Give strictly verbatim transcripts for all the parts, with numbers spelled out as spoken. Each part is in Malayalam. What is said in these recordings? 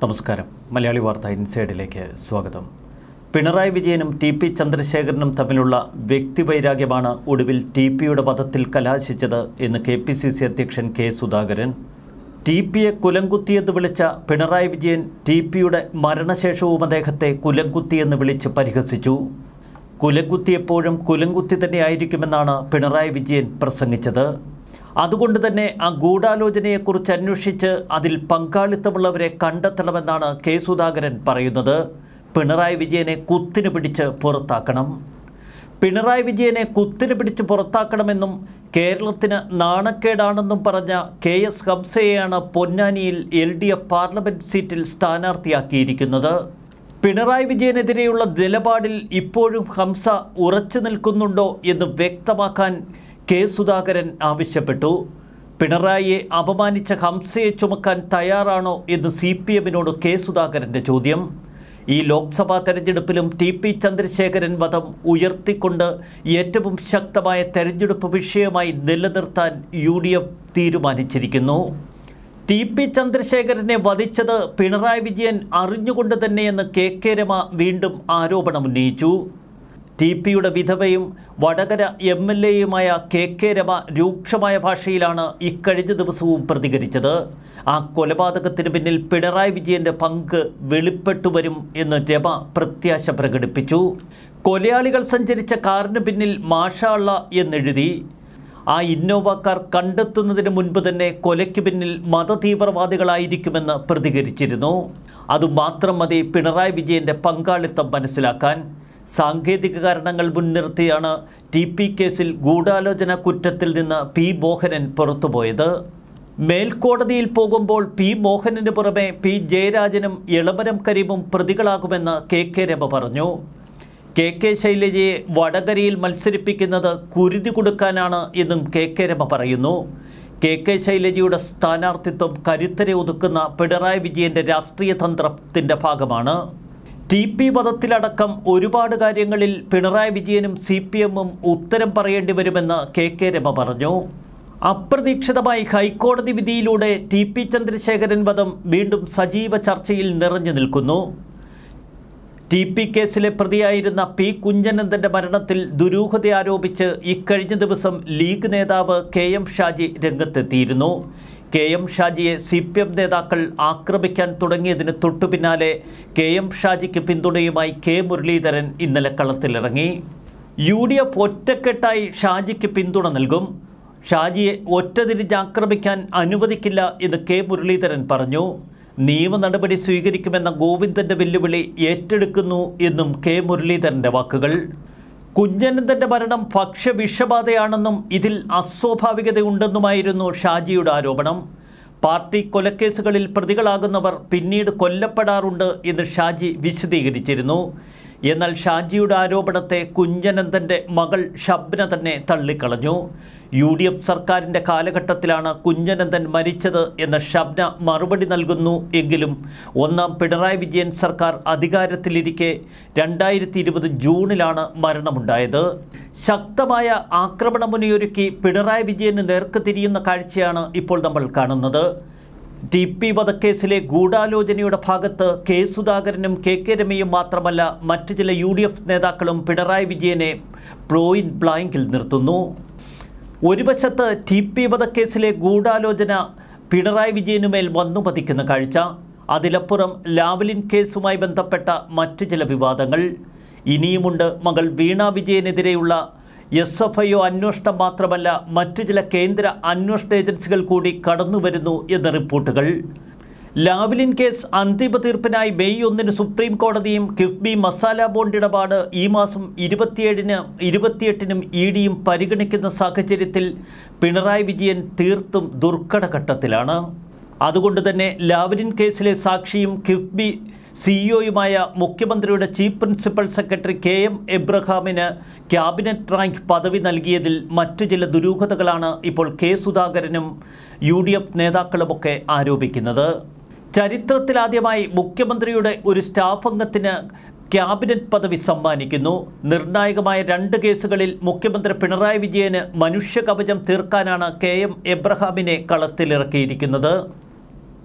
നമസ്കാരം. മലയാളി വാർത്ത ഇൻസൈഡിലേക്ക് സ്വാഗതം. പിണറായി വിജയനും ടി പി ചന്ദ്രശേഖരനും തമ്മിലുള്ള വ്യക്തിവൈരാഗ്യമാണ് ഒടുവിൽ ടി പിയുടെ വധത്തിൽ കലാശിച്ചത് എന്ന് കെ പി സി സി അധ്യക്ഷൻ കെ സുധാകരൻ. ടി പിയെ കുലംകുത്തിയെന്ന് വിളിച്ച പിണറായി വിജയൻ ടി പിയുടെ മരണശേഷവും അദ്ദേഹത്തെ കുലംകുത്തിയെന്ന് വിളിച്ച് പരിഹസിച്ചു. കുലംകുത്തിയെപ്പോഴും കുലംകുത്തി തന്നെയായിരിക്കുമെന്നാണ് പിണറായി വിജയൻ പ്രസംഗിച്ചത്. അതുകൊണ്ട് തന്നെ ആ ഗൂഢാലോചനയെക്കുറിച്ച് അന്വേഷിച്ച് അതിൽ പങ്കാളിത്തമുള്ളവരെ കണ്ടെത്തണമെന്നാണ് കെ സുധാകരൻ പറയുന്നത്. പിണറായി വിജയനെ കുത്തിന് പിടിച്ച് പുറത്താക്കണം. പിണറായി വിജയനെ കുത്തിന് പിടിച്ച് പുറത്താക്കണമെന്നും കേരളത്തിന് നാണക്കേടാണെന്നും പറഞ്ഞ കെ എസ് ഹംസയെയാണ് പൊന്നാനിയിൽ എൽ ഡി എഫ് പാർലമെൻറ്റ് സീറ്റിൽ സ്ഥാനാർത്ഥിയാക്കിയിരിക്കുന്നത്. പിണറായി വിജയനെതിരെയുള്ള നിലപാടിൽ ഇപ്പോഴും ഹംസ ഉറച്ചു നിൽക്കുന്നുണ്ടോ എന്ന് വ്യക്തമാക്കാൻ കെ സുധാകരൻ ആവശ്യപ്പെട്ടു. പിണറായിയെ അപമാനിച്ച ഹംസയെ ചുമക്കാൻ തയ്യാറാണോ എന്ന് സി പി എമ്മിനോട് കെ സുധാകരൻ്റെ ചോദ്യം. ഈ ലോക്സഭാ തെരഞ്ഞെടുപ്പിലും ടി പി ചന്ദ്രശേഖരൻ വധം ഉയർത്തിക്കൊണ്ട് ഏറ്റവും ശക്തമായ തെരഞ്ഞെടുപ്പ് വിഷയമായി നിലനിർത്താൻ യു ഡി എഫ് തീരുമാനിച്ചിരിക്കുന്നു. ടി പി ചന്ദ്രശേഖരനെ വധിച്ചത് പിണറായി വിജയൻ അറിഞ്ഞുകൊണ്ട് തന്നെയെന്ന് കെ കെ രമ വീണ്ടും ആരോപണമുന്നയിച്ചു. ടി പിയുടെ വിധവയും വടകര എം എൽ എയുമായ കെ കെ രമ രൂക്ഷമായ ഭാഷയിലാണ് ഇക്കഴിഞ്ഞ ദിവസവും പ്രതികരിച്ചത്. ആ കൊലപാതകത്തിന് പിന്നിൽ പിണറായി വിജയൻ്റെ പങ്ക് വെളിപ്പെട്ടു വരും എന്ന് രമ പ്രത്യാശ പ്രകടിപ്പിച്ചു. കൊലയാളികൾ സഞ്ചരിച്ച കാറിന് പിന്നിൽ മാഷാ അള്ളാ എന്നെഴുതി. ആ ഇന്നോവ കാർ കണ്ടെത്തുന്നതിന് മുൻപ് തന്നെ കൊലയ്ക്ക് പിന്നിൽ മതതീവ്രവാദികളായിരിക്കുമെന്ന് പ്രതികരിച്ചിരുന്നു. അതുമാത്രം മതി പിണറായി വിജയൻ്റെ പങ്കാളിത്തം മനസ്സിലാക്കാൻ. സാങ്കേതിക കാരണങ്ങൾ മുൻനിർത്തിയാണ് ടി പി കേസിൽ ഗൂഢാലോചന കുറ്റത്തിൽ നിന്ന് പി മോഹനൻ പുറത്തുപോയത്. മേൽക്കോടതിയിൽ പോകുമ്പോൾ പി മോഹനന് പുറമെ പി ജയരാജനും എളമരം കരീമും പ്രതികളാകുമെന്ന് കെ കെ രമ പറഞ്ഞു. കെ കെ ശൈലജയെ വടകരയിൽ മത്സരിപ്പിക്കുന്നത് കുരുതി കൊടുക്കാനാണ് എന്നും കെ കെ രമ പറയുന്നു. കെ കെ ശൈലജയുടെ സ്ഥാനാർത്ഥിത്വം കരുത്തരെ ഒതുക്കുന്ന പിണറായി വിജയൻ്റെ രാഷ്ട്രീയ തന്ത്രത്തിൻ്റെ ഭാഗമാണ്. ടി പി വധത്തിലടക്കം ഒരുപാട് കാര്യങ്ങളിൽ പിണറായി വിജയനും സി പി എമ്മും ഉത്തരം പറയേണ്ടി വരുമെന്ന് കെ കെ രമ പറഞ്ഞു. അപ്രതീക്ഷിതമായി ഹൈക്കോടതി വിധിയിലൂടെ ടി പി ചന്ദ്രശേഖരൻ വധം വീണ്ടും സജീവ ചർച്ചയിൽ നിറഞ്ഞു നിൽക്കുന്നു. ടി പി കേസിലെ പ്രതിയായിരുന്ന പി കുഞ്ഞനന്ദൻ്റെ മരണത്തിൽ ദുരൂഹത ആരോപിച്ച് ഇക്കഴിഞ്ഞ ദിവസം ലീഗ് നേതാവ് കെ എം ഷാജി രംഗത്തെത്തിയിരുന്നു. കെ എം ഷാജിയെ സി പി എം നേതാക്കൾ ആക്രമിക്കാൻ തുടങ്ങിയതിന് തൊട്ടു പിന്നാലെ കെ എം ഷാജിക്ക് പിന്തുണയുമായി കെ മുരളീധരൻ ഇന്നലെ കളത്തിലിറങ്ങി. യു ഡി എഫ് ഒറ്റക്കെട്ടായി ഷാജിക്ക് പിന്തുണ നൽകും. ഷാജിയെ ഒറ്റതിരിഞ്ഞ് ആക്രമിക്കാൻ അനുവദിക്കില്ല എന്ന് കെ മുരളീധരൻ പറഞ്ഞു. നിയമ നടപടി സ്വീകരിക്കുമെന്ന ഗോവിന്ദൻ്റെ വെല്ലുവിളി ഏറ്റെടുക്കുന്നു എന്നും കെ മുരളീധരൻ്റെ വാക്കുകൾ. കുഞ്ഞനന്ദൻ്റെ മരണം ഭക്ഷ്യവിഷബാധയാണെന്നും ഇതിൽ അസ്വാഭാവികതയുണ്ടെന്നുമായിരുന്നു ഷാജിയുടെ ആരോപണം. പാർട്ടി കൊലക്കേസുകളിൽ പ്രതികളാകുന്നവർ പിന്നീട് കൊല്ലപ്പെടാറുണ്ട് എന്ന് ഷാജി വിശദീകരിച്ചിരുന്നു. എന്നാൽ ഷാജിയുടെ ആരോപണത്തെ കുഞ്ഞനന്ദൻ്റെ മകൾ ഷബ്ന തന്നെ തള്ളിക്കളഞ്ഞു. യു ഡി എഫ് സർക്കാരിൻ്റെ കാലഘട്ടത്തിലാണ് കുഞ്ഞനന്ദൻ മരിച്ചത് എന്ന ഷബ്ന മറുപടി നൽകുന്നു. എങ്കിലും ഒന്നാം പിണറായി വിജയൻ സർക്കാർ അധികാരത്തിലിരിക്കെ രണ്ടായിരത്തി ഇരുപത് ജൂണിലാണ് മരണമുണ്ടായത്. ശക്തമായ ആക്രമണമുനയൊരുക്കി പിണറായി വിജയന് നേർക്ക് തിരിയുന്ന കാഴ്ചയാണ് ഇപ്പോൾ നമ്മൾ കാണുന്നത്. ടി പി വധക്കേസിലെ ഗൂഢാലോചനയുടെ ഭാഗത്ത് കെ സുധാകരനും കെ കെ രമയും മാത്രമല്ല മറ്റു ചില യു ഡി എഫ് നേതാക്കളും പിണറായി വിജയനെ പോയിന്റ് ബ്ലാങ്കിൽ നിർത്തുന്നു. ഒരു വശത്ത് ടി പി വധക്കേസിലെ ഗൂഢാലോചന പിണറായി വിജയനുമേൽ വന്നു പതിക്കുന്ന കാഴ്ച, അതിലപ്പുറം ലാവ്ലിൻ കേസുമായി ബന്ധപ്പെട്ട മറ്റു ചില വിവാദങ്ങൾ. ഇനിയുമുണ്ട് മകൾ വീണ വിജയനെതിരെയുള്ള എസ് എഫ് ഐ ഒ അന്വേഷണം മാത്രമല്ല മറ്റു ചില കേന്ദ്ര അന്വേഷണ ഏജൻസികൾ കൂടി കടന്നു വരുന്നു എന്ന റിപ്പോർട്ടുകൾ. ലാവ്ലിൻ കേസ് അന്തിമ തീർപ്പിനായി മെയ് ഒന്നിന് സുപ്രീം കോടതിയും കിഫ്ബി മസാല ബോണ്ട് ഇടപാട് ഈ മാസം ഇരുപത്തിയേഴിന് ഇരുപത്തിയെട്ടിനും ഇ ഡിയും പരിഗണിക്കുന്ന സാഹചര്യത്തിൽ പിണറായി വിജയൻ തീർത്തും ദുർഘടഘട്ടത്തിലാണ്. അതുകൊണ്ട് തന്നെ ലാവ്ലിൻ കേസിലെ സാക്ഷിയും കിഫ്ബി സിഇഒയുമായ മുഖ്യമന്ത്രിയുടെ chief principal secretary K M എബ്രഹാമിന് ക്യാബിനറ്റ് റാങ്ക് പദവി നൽകിയതിൽ മറ്റു ചില ദുരൂഹതകളാണ് ഇപ്പോൾ കെ സുധാകരനും യു ഡി എഫ് നേതാക്കളുമൊക്കെ ആരോപിക്കുന്നത്. ചരിത്രത്തിലാദ്യമായി മുഖ്യമന്ത്രിയുടെ ഒരു സ്റ്റാഫ് അംഗത്തിന് ക്യാബിനറ്റ് പദവി സമ്മാനിക്കുന്നു. നിർണായകമായ രണ്ട് കേസുകളിൽ മുഖ്യമന്ത്രി പിണറായി വിജയന് മനുഷ്യ കവചം തീർക്കാനാണ് കെ എം എബ്രഹാമിനെ കളത്തിലിറക്കിയിരിക്കുന്നത്.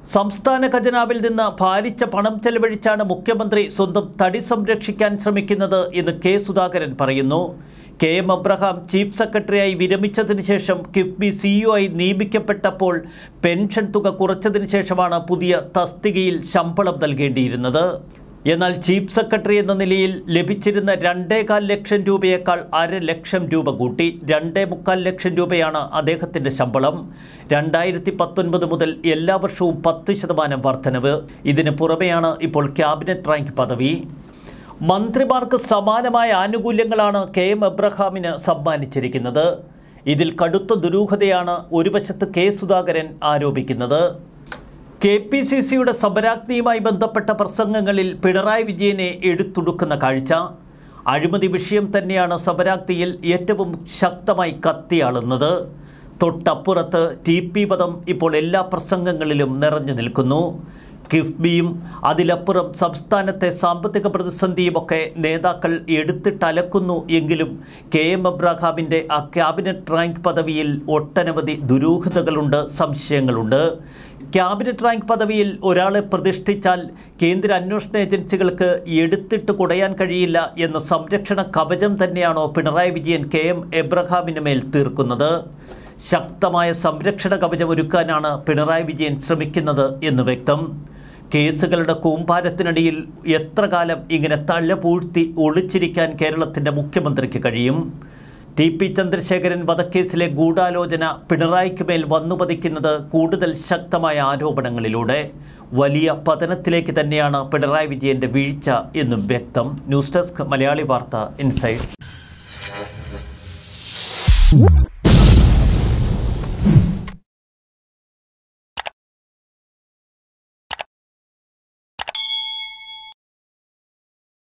സംസ്ഥാന ഖജനാവിൽ നിന്ന് ഭാരിച്ച പണം ചെലവഴിച്ചാണ് മുഖ്യമന്ത്രി സ്വന്തം തടി സംരക്ഷിക്കാൻ ശ്രമിക്കുന്നത് എന്ന് കെ സുധാകരൻ പറയുന്നു. കെ എം എബ്രഹാം ചീഫ് സെക്രട്ടറിയായി വിരമിച്ചതിന് ശേഷം കിഫ്ബി സിഇഒ ആയി നിയമിക്കപ്പെട്ടപ്പോൾ പെൻഷൻ തുക കുറച്ചതിന് ശേഷമാണ് പുതിയ തസ്തികയിൽ ശമ്പളം നൽകേണ്ടിയിരുന്നത്. എന്നാൽ ചീഫ് സെക്രട്ടറി എന്ന നിലയിൽ ലഭിച്ചിരുന്ന രണ്ടേകാൽ ലക്ഷം രൂപയേക്കാൾ അര ലക്ഷം രൂപ കൂട്ടി രണ്ടേ മുക്കാൽ ലക്ഷം രൂപയാണ് അദ്ദേഹത്തിൻ്റെ ശമ്പളം. രണ്ടായിരത്തി പത്തൊൻപത് മുതൽ എല്ലാ വർഷവും പത്ത് ശതമാനം വർധനവ്. ഇതിന് പുറമെയാണ് ഇപ്പോൾ ക്യാബിനറ്റ് റാങ്ക് പദവി. മന്ത്രിമാർക്ക് സമാനമായ ആനുകൂല്യങ്ങളാണ് കെ എം എബ്രഹാമിന് സമ്മാനിച്ചിരിക്കുന്നത്. ഇതിൽ കടുത്ത ദുരൂഹതയാണ് ഒരു വശത്ത് കെ സുധാകരൻ ആരോപിക്കുന്നത്. കെ പി സി സിയുടെ സമരാഗ്നിയുമായി ബന്ധപ്പെട്ട പ്രസംഗങ്ങളിൽ പിണറായി വിജയനെ എടുത്തുടുക്കുന്ന കാഴ്ച. അഴിമതി വിഷയം തന്നെയാണ് സമരാഗ്നിയിൽ ഏറ്റവും ശക്തമായി കത്തിയാളുന്നത്. തൊട്ടപ്പുറത്ത് ടി പി പദം ഇപ്പോൾ എല്ലാ പ്രസംഗങ്ങളിലും നിറഞ്ഞു നിൽക്കുന്നു. കിഫ്ബിയും അതിലപ്പുറം സംസ്ഥാനത്തെ സാമ്പത്തിക പ്രതിസന്ധിയുമൊക്കെ നേതാക്കൾ എടുത്തിട്ടലക്കുന്നു. എങ്കിലും കെ എം എബ്രഹാമിൻ്റെ ആ ക്യാബിനറ്റ് റാങ്ക് പദവിയിൽ ഒട്ടനവധി ദുരൂഹതകളുണ്ട്, സംശയങ്ങളുണ്ട്. ക്യാബിനറ്റ് റാങ്ക് പദവിയിൽ ഒരാളെ പ്രതിഷ്ഠിച്ചാൽ കേന്ദ്ര അന്വേഷണ ഏജൻസികൾക്ക് എടുത്തിട്ട് കുടയാൻ കഴിയില്ല എന്ന സംരക്ഷണ കവചം തന്നെയാണോ പിണറായി വിജയൻ കെ എം എബ്രഹാമിന് മേൽ തീർക്കുന്നത്? ശക്തമായ സംരക്ഷണ കവചം ഒരുക്കാനാണ് പിണറായി വിജയൻ ശ്രമിക്കുന്നത് എന്ന് വ്യക്തം. കേസുകളുടെ കൂമ്പാരത്തിനടിയിൽ എത്ര കാലം ഇങ്ങനെ തള്ളപൂഴ്ത്തി ഒളിച്ചിരിക്കാൻ കേരളത്തിൻ്റെ മുഖ്യമന്ത്രിക്ക് കഴിയും? ടി പി ചന്ദ്രശേഖരൻ വധക്കേസിലെ ഗൂഢാലോചന പിണറായിക്ക് മേൽ വന്നുപതിക്കുന്നത് കൂടുതൽ ശക്തമായ ആരോപണങ്ങളിലൂടെ വലിയ പതനത്തിലേക്ക് തന്നെയാണ് പിണറായി വിജയൻ്റെ വീഴ്ച എന്നും വ്യക്തം. ന്യൂസ് ഡെസ്ക് മലയാളി വാർത്ത ഇൻസൈഡ്.